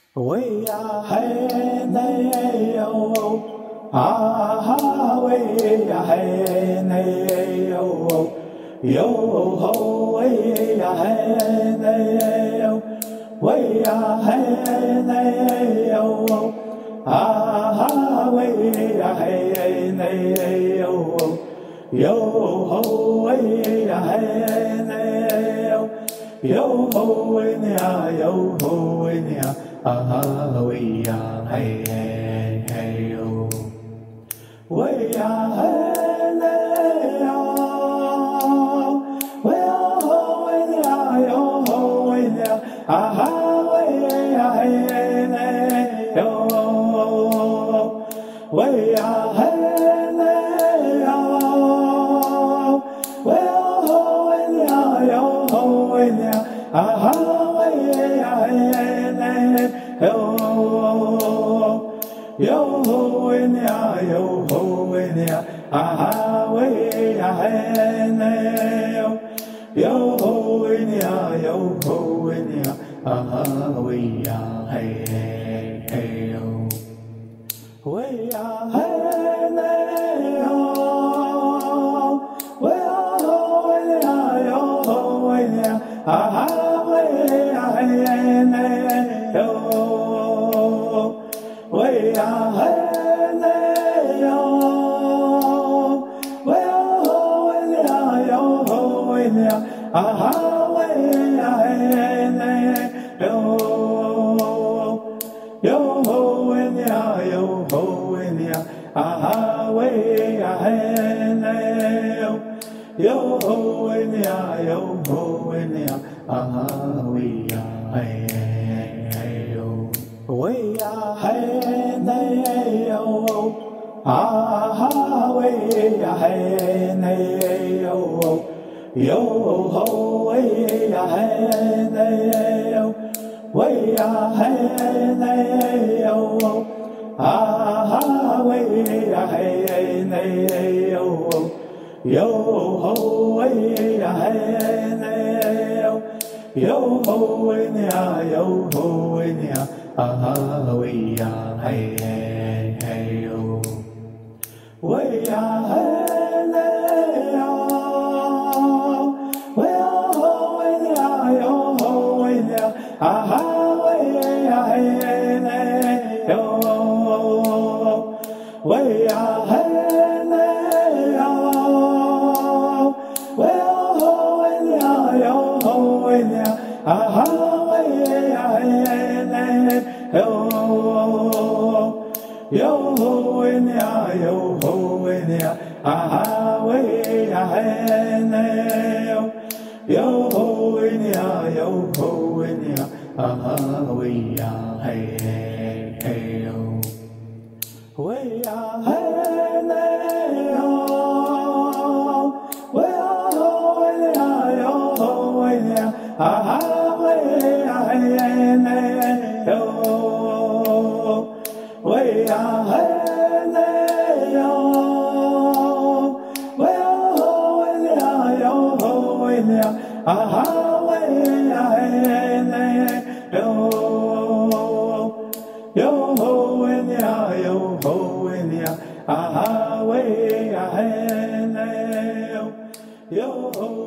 喂呀嘿嘞哟，啊哈喂呀嘿嘞哟，哟吼喂呀嘿嘞哟，喂呀嘿嘞哟，啊哈喂呀嘿嘞哟，哟吼喂呀嘿嘞哟。Yo ho in ya, yo ho in ya, ah we ya, hey hey hey yo, we ya hey hey yo, we ho in ya, yo ho in ya, ah we ya hey hey yo, we ya hey hey yo, we ho in ya, yo ho in ya. Ah, way, yo ho in ya, yo ho in ya. Ah, way, yo ho in ya, yo ho in ya. Ah, way, hey, hey, hey, yo. Way, hey, yo. Way, ho in ya, yo ho in ya. Ah, way ya hey yo, way ho ya yo ho ya, ah way ya hey yo, yo ho ya yo ho ya, ah way ya hey yo ho ya yo ho ya, ah way ya hey yo. Way ya hey nay yo, ah way ya hey nay yo, yo ho way ya hey nay yo, way ya hey nay yo, ah way ya hey nay yo, yo ho way ya hey nay yo, yo ho ya yo ho ya. Ah, we ya hey hey hey yo, we ya hey yo, we ho ya yo ho ya, ah we ya hey yo, we ya hey yo, we ho ya yo ho ya, ah we ya hey. Yo ho in ya, yo ho in ya, ah way ya hey yo, yo ho in ya, yo ho in ya, ah way ya hey hey hey yo, way ya hey yo, way ho in ya, yo ho in ya, ah way ya hey yo. Way ya hey yo, way ho ya yo ho ya, ah way ya hey yo, yo ho ya yo ho ya, ah way ya hey yo, yo ho.